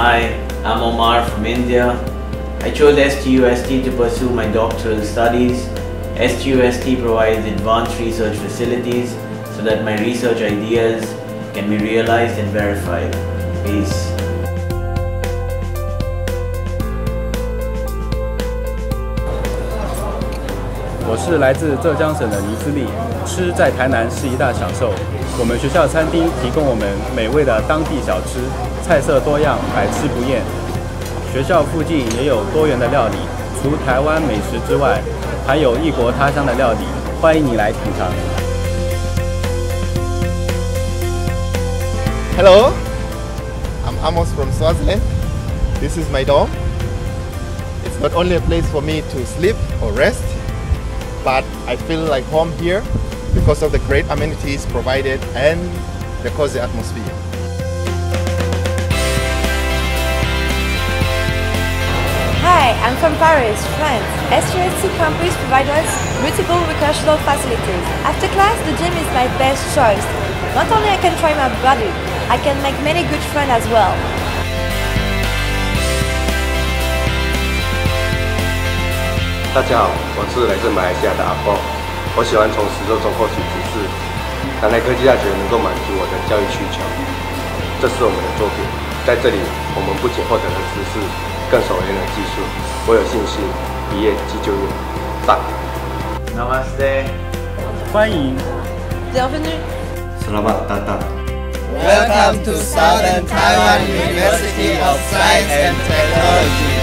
Hi, I'm Omar from India. I chose STUST to pursue my doctoral studies. STUST provides advanced research facilities so that my research ideas can be realized and verified. Peace. 我是来自浙江省的倪自立，吃在台南是一大享受。我们学校餐厅提供我们美味的当地小吃，菜色多样，百吃不厌。学校附近也有多元的料理，除台湾美食之外，还有异国他乡的料理，欢迎你来品尝。 Hello, I'm Amos from Swaziland. This is my dorm. It's not only a place for me to sleep or rest, but I feel like home here because of the great amenities provided and the cozy atmosphere. Hi, I'm from Paris, France. STUST campus provides us multiple recreational facilities. After class, the gym is my best choice. Not only I can try my body, I can make many good friends as well. 大家好，我是来自马来西亚的阿峰。我喜欢从实作中获取知识。南台科技大学能够满足我的教育需求，这是我们的作品。在这里，我们不仅获得了知识，更熟练了技术。我有信心，毕业即就业。赞。 Namaste. 欢迎。 Bienvenue. Selamat datang. Welcome to Southern Taiwan University of Science and Technology.